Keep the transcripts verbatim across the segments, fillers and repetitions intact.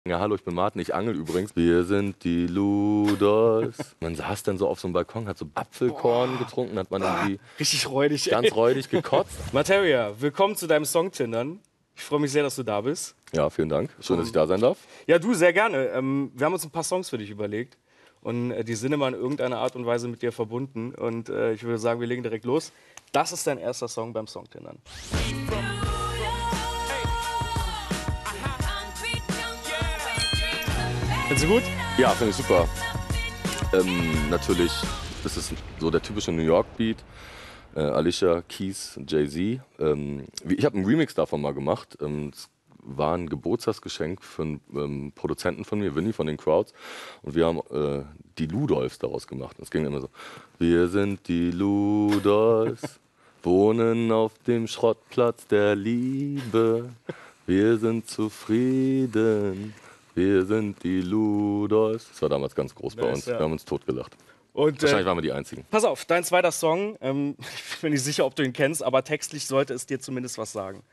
Ja, hallo, ich bin Martin, ich angel übrigens. Wir sind die Ludolfs. Man saß dann so auf so einem Balkon, hat so Apfelkorn Boah. getrunken, hat man irgendwie Richtig räudig, ey. ganz räudig gekotzt. Materia, willkommen zu deinem Song Tindern. Ich freue mich sehr, dass du da bist. Ja, vielen Dank. Schön, dass ich da sein darf. Ja, du, sehr gerne. Ähm, wir haben uns ein paar Songs für dich überlegt. Und äh, die sind immer in irgendeiner Art und Weise mit dir verbunden. Und äh, ich würde sagen, wir legen direkt los. Das ist dein erster Song beim Song Tindern. Findest du gut? Ja, finde ich super. Ähm, natürlich ist es so der typische New York Beat. Äh, Alicia Keys, Jay-Z. Ähm, wie- ich habe einen Remix davon mal gemacht. Ähm, es war ein Geburtstagsgeschenk für einen ähm, Produzenten von mir, Winnie von den Crowds. Und wir haben äh, die Ludolfs daraus gemacht. Es ging immer so: Wir sind die Ludolfs, wohnen auf dem Schrottplatz der Liebe. Wir sind zufrieden. Wir sind die Ludolfs. Das war damals ganz groß bei Nice, uns. ja. Wir haben uns totgelacht. Und, Wahrscheinlich äh, waren wir die Einzigen. pass auf, dein zweiter Song. Ähm, ich bin nicht sicher, ob du ihn kennst, aber textlich sollte es dir zumindest was sagen.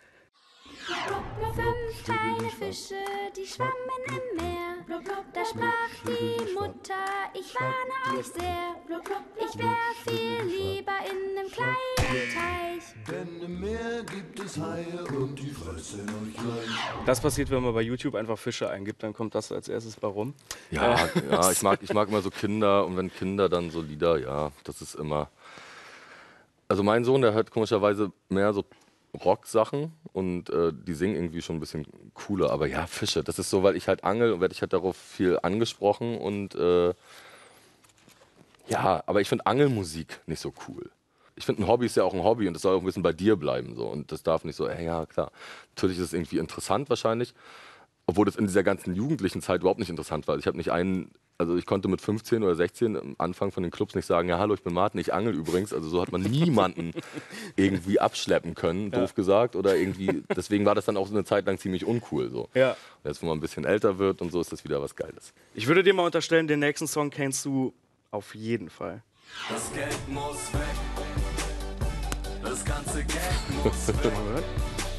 Fünf kleine Fische, die schwammen im Meer. Da sprach die Mutter, ich warne euch sehr. Ich wär viel lieber in einem kleinen Teich. Denn im Meer gibt es Haie und die fressen euch gleich. Das passiert, wenn man bei YouTube einfach Fische eingibt, dann kommt das als erstes bei rum. Ja, ja ich, mag, ich mag immer so Kinder, und wenn Kinder dann so Lieder, ja, das ist immer... Also mein Sohn, der hört komischerweise mehr so Rock-Sachen und äh, die singen irgendwie schon ein bisschen cooler. Aber ja, Fische, das ist so, weil ich halt angel und werde ich halt darauf viel angesprochen und äh, ja, aber ich finde Angelmusik nicht so cool. Ich finde, ein Hobby ist ja auch ein Hobby und das soll auch ein bisschen bei dir bleiben so, und das darf nicht so, ey, ja klar, natürlich ist es irgendwie interessant wahrscheinlich, obwohl das in dieser ganzen jugendlichen Zeit überhaupt nicht interessant war. Ich habe nicht einen, also ich konnte mit fünfzehn oder sechzehn am Anfang von den Clubs nicht sagen, ja hallo, ich bin Martin, ich angel übrigens. Also so hat man niemanden irgendwie abschleppen können, doof gesagt. Oder irgendwie, deswegen war das dann auch so eine Zeit lang ziemlich uncool. So. Ja. Und jetzt, wo man ein bisschen älter wird und so, ist das wieder was Geiles. Ich würde dir mal unterstellen, den nächsten Song kennst du auf jeden Fall. Das Geld muss weg. Das ganze Geld muss weg. Mal gehört?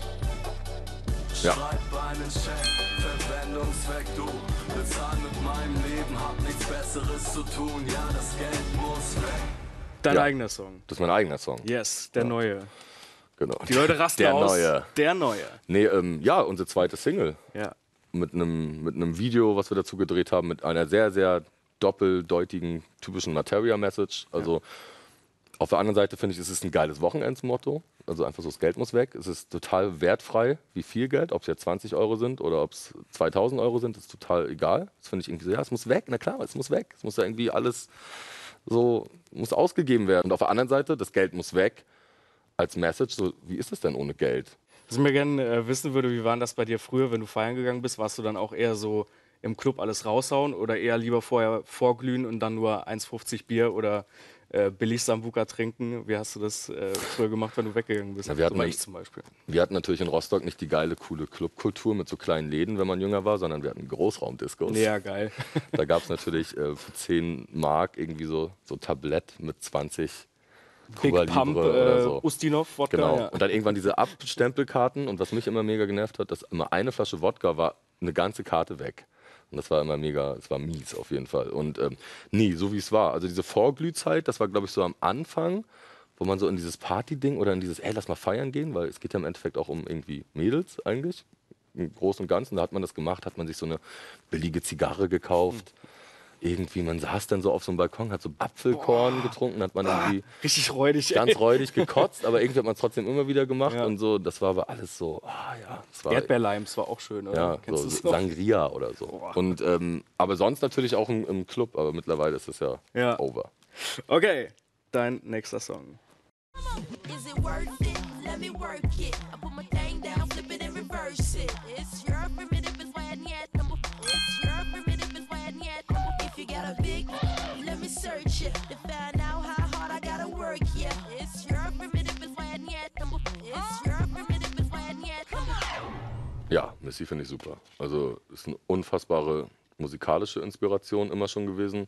Ja. Schreib einen Scheck, Verwendungszweck, du. Bezahl mit meinem Leben, hab nichts Besseres zu tun. Ja, das Geld muss weg. Dein Ja. eigener Song. Das ist mein eigener Song. Yes, der neue. Genau. Die Leute rasten Der aus. neue. Der neue. Nee, ähm, ja, unsere zweite Single. Ja. Mit einem mit einem Video, was wir dazu gedreht haben, mit einer sehr, sehr doppeldeutigen, typischen Materia-Message. Also auf der anderen Seite finde ich, es ist ein geiles Wochenendsmotto. Also einfach so, das Geld muss weg. Es ist total wertfrei, wie viel Geld, ob es jetzt zwanzig Euro sind oder ob es zweitausend Euro sind, ist total egal. Das finde ich irgendwie so, ja, es muss weg, na klar, es muss weg. Es muss ja irgendwie alles so, muss ausgegeben werden. Und auf der anderen Seite, das Geld muss weg als Message, so, wie ist es denn ohne Geld? Was ich mir gerne äh, wissen würde, wie war denn das bei dir früher, wenn du feiern gegangen bist? Warst du dann auch eher so im Club alles raushauen oder eher lieber vorher vorglühen und dann nur eins fünfzig Bier oder äh, billig Sambuca trinken? Wie hast du das äh, früher gemacht, wenn du weggegangen bist? Na, wir hatten so war dann- ich zum Beispiel. Wir hatten natürlich in Rostock nicht die geile, coole Clubkultur mit so kleinen Läden, wenn man jünger war, sondern wir hatten Großraumdiscos. Ja, geil. Da gab es natürlich äh, für zehn Mark irgendwie so, so Tablett mit zwanzig Big Cuba Pump, Libre oder äh, so. Ustinov, Wodka. Genau. Ja. Und dann irgendwann diese Abstempelkarten. Und was mich immer mega genervt hat, dass immer eine Flasche Wodka war eine ganze Karte weg. Und das war immer mega, es war mies auf jeden Fall. Und ähm, nee, so wie es war. Also diese Vorglühzeit, das war glaube ich so am Anfang, wo man so in dieses Party-Ding oder in dieses, ey, lass mal feiern gehen, weil es geht ja im Endeffekt auch um irgendwie Mädels eigentlich. Im Großen und Ganzen, da hat man das gemacht, hat man sich so eine billige Zigarre gekauft. Irgendwie, man saß dann so auf so einem Balkon, hat so Apfelkorn getrunken, hat man irgendwie Richtig räudig. ganz ey. räudig gekotzt, aber irgendwie hat man es trotzdem immer wieder gemacht Ja. und so. Das war aber alles so, ah ja, das war Erdbeerlimes war auch schön, oder? ja, Kennst so du das noch? Sangria oder so. Boah. Und ähm, aber sonst natürlich auch im, im Club, aber mittlerweile ist es ja, Ja. over. Okay, dein nächster Song. Is it worth it? Let me work it. I put my thing down, flip it and reverse it. It's your primitive, it's why I need number. It's your primitive, it's why I need number. If you got a big, let me search it to find out how hard I gotta work. Yeah, it's your primitive, it's why I need number. It's your primitive, it's why I need number. Ja, Missy finde ich super. Also ist eine unfassbare musikalische Inspiration immer schon gewesen.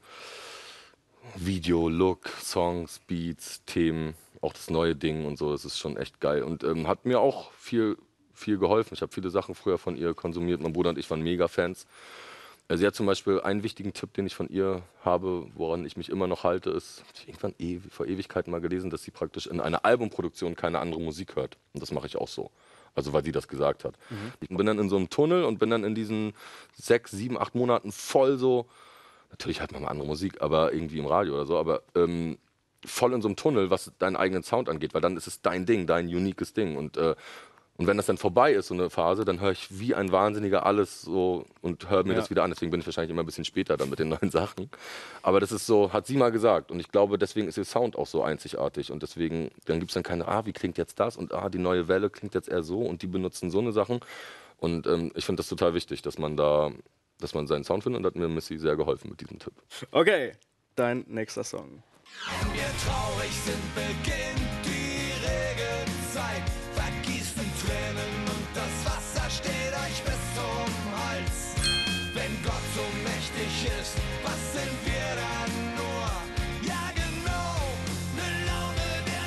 Video, Look, Songs, Beats, Themen, auch das neue Ding und so, das ist schon echt geil. Und ähm, hat mir auch viel viel geholfen. Ich habe viele Sachen früher von ihr konsumiert. Mein Bruder und ich waren mega Fans. Sie hat zum Beispiel einen wichtigen Tipp, den ich von ihr habe, woran ich mich immer noch halte, ist, hab ich irgendwann e vor Ewigkeiten mal gelesen, dass sie praktisch in einer Albumproduktion keine andere Musik hört. Und das mache ich auch so. Also weil sie das gesagt hat. Mhm. Ich bin dann in so einem Tunnel und bin dann in diesen sechs, sieben, acht Monaten voll so, natürlich halt mal andere Musik, aber irgendwie im Radio oder so, aber ähm, voll in so einem Tunnel, was deinen eigenen Sound angeht, weil dann ist es dein Ding, dein uniques Ding. Und äh, Und wenn das dann vorbei ist, so eine Phase, dann höre ich wie ein Wahnsinniger alles so und höre mir ja. das wieder an. Deswegen bin ich wahrscheinlich immer ein bisschen später dann mit den neuen Sachen. Aber das ist so, hat sie mal gesagt. Und ich glaube, deswegen ist ihr Sound auch so einzigartig. Und deswegen, dann gibt es dann keine, ah, wie klingt jetzt das? Und ah, die neue Welle klingt jetzt eher so. Und die benutzen so eine Sachen. Und ähm, ich finde das total wichtig, dass man da, dass man seinen Sound findet. Und da hat mir Missy sehr geholfen mit diesem Tipp. Okay, dein nächster Song. Wenn wir traurig sind, beginnt die Regenzeit. Vergießen Tränen und das Wasser steht euch bis zum Hals. Wenn Gott so mächtig ist, was sind wir dann nur? Ja genau, ne Laune der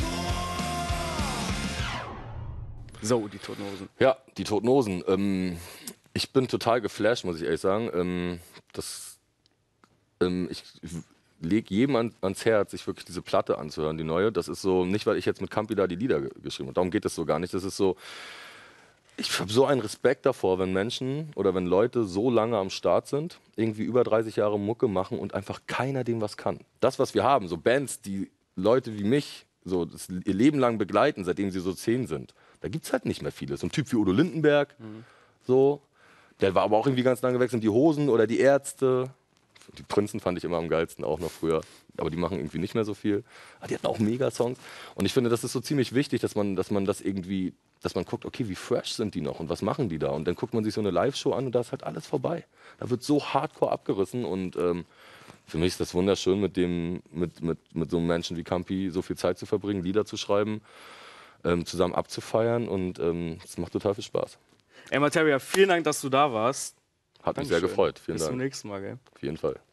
Natur. So, die Toten Hosen. Ja, die Toten Hosen. Ähm, ich bin total geflasht, muss ich ehrlich sagen. Ähm, das, ähm, ich lege jedem an, ans Herz, sich wirklich diese Platte anzuhören, die neue. Das ist so, nicht weil ich jetzt mit Campi da die Lieder ge geschrieben habe, darum geht es so gar nicht. Das ist so, ich habe so einen Respekt davor, wenn Menschen oder wenn Leute so lange am Start sind, irgendwie über dreißig Jahre Mucke machen und einfach keiner dem was kann. Das, was wir haben, so Bands, die Leute wie mich so das, ihr Leben lang begleiten, seitdem sie so zehn sind, da gibt es halt nicht mehr viele. So ein Typ wie Udo Lindenberg, mhm. so, der war aber auch irgendwie ganz lange weg, sind die Hosen oder die Ärzte. Die Prinzen fand ich immer am geilsten, auch noch früher. Aber die machen irgendwie nicht mehr so viel. Aber die hatten auch Mega-Songs. Und ich finde, das ist so ziemlich wichtig, dass man, dass man das irgendwie, dass man guckt, okay, wie fresh sind die noch und was machen die da? Und dann guckt man sich so eine Live-Show an und da ist halt alles vorbei. Da wird so hardcore abgerissen. Und ähm, für mich ist das wunderschön, mit, dem, mit, mit, mit so einem Menschen wie Campi so viel Zeit zu verbringen, Lieder zu schreiben, ähm, zusammen abzufeiern. Und es ähm, macht total viel Spaß. Ey, Materia, vielen Dank, dass du da warst. Hat mich sehr gefreut. Vielen Bis Dank. zum nächsten Mal, gell? Auf jeden Fall.